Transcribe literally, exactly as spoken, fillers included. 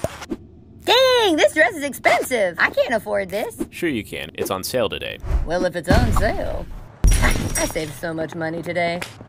Dang, this dress is expensive. I can't afford this. Sure you can. It's on sale today. Well, if it's on sale. I saved so much money today.